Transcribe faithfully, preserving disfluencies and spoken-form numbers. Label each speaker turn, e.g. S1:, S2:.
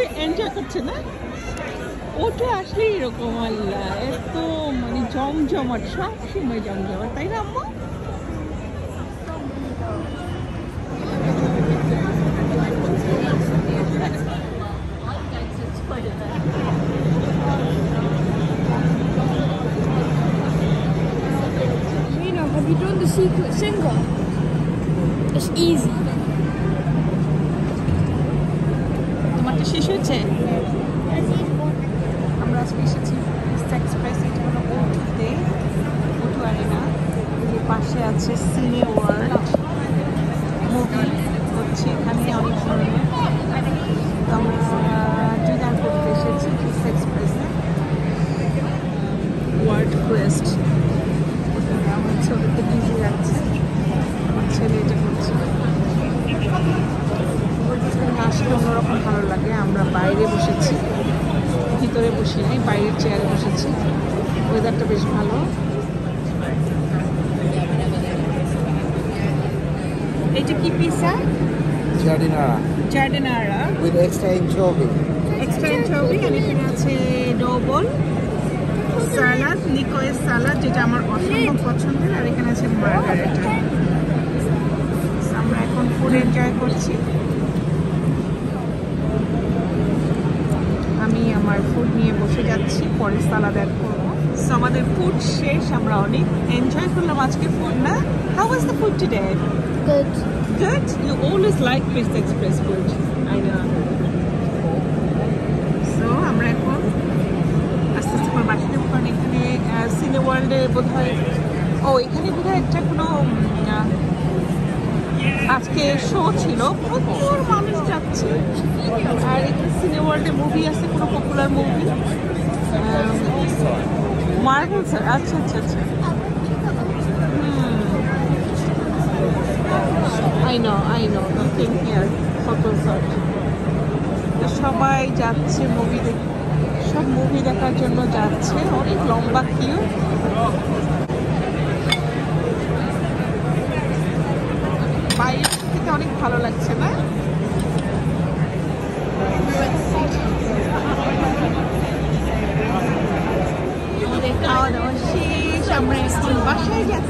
S1: Enjoy করছে না? ওটা আসলে এরকম আল্লাহ এত মানে জমজমাট, সব সময় জমজমাট, তাই না আম্মা?
S2: Have you done the secret singer? It's easy.
S1: তোমারটা শেষ হয়েছে? আমরা আজকে এসেছি এক্সপ্রেস, এটা হলো ওটুতে, ওটু আরেনা। এর পাশে আছে সিনে ওয়ার্ল্ড, মুভি হচ্ছে এখানে অনেক ধরনের। আমরা ডিনার করতে এসেছি এক্সপ্রেসে, ওয়ার্ল্ড কোয়েস্ট। হচ্ছে ওদেরকে বিজি রাখছে, আমার ছেলে এটা করছে। আসলে অন্যরকম ভালো লাগে। আমরা বাইরে বসেছি, ভিতরে বসি নাই, বাইরের চেয়ারে বসেছি। ওয়েদারটা বেশ ভালো। এটা কি pizza?
S3: Giardinara.
S1: Giardiniera
S3: With extra anchovy.
S1: Extra anchovy, আর এখানে আছে ডোবল সালাদ, লিকোয়েস সালাদ, যেটা আমার অসম্ভব পছন্দের, আর এখানে আছে মার্গারেটা। আমরা এখন ফুড এনজয় করছি। আমি আমার ফুড নিয়ে বসে যাচ্ছি, পরে সালাদ অ্যাড করবো। সো আমাদের ফুড শেষ, আমরা অনেক এনজয় করলাম আজকে ফুড, না? How was the food today?
S2: Good.
S1: Good? You always like Pizza Express food. I know. So আমরা এখন আস্তে আস্তে করে বাসাতে, কারণ এখানে সিনে ওয়ার্ল্ডে বোধ হয়, ও এখানে বোধ হয় একটা কোনো আজকে শো ছিল, প্রচুর মানুষ যাচ্ছে। আর এখানে সিনে ওয়ার্ল্ডে মুভি আছে, কোনো পপুলার মুভি, মার্বেল স্যার। আচ্ছা আচ্ছা আচ্ছা, I know, I know, nothing here, photos are. সবাই যাচ্ছে মুভি দেখ, সব মুভি দেখার জন্য যাচ্ছে, অনেক লম্বা কিউ। বাইরে থেকে অনেক ভালো লাগছে, না? আমাদের খাওয়া দাওয়া শেষ, আমরা এখন বাসায় যাচ্ছি।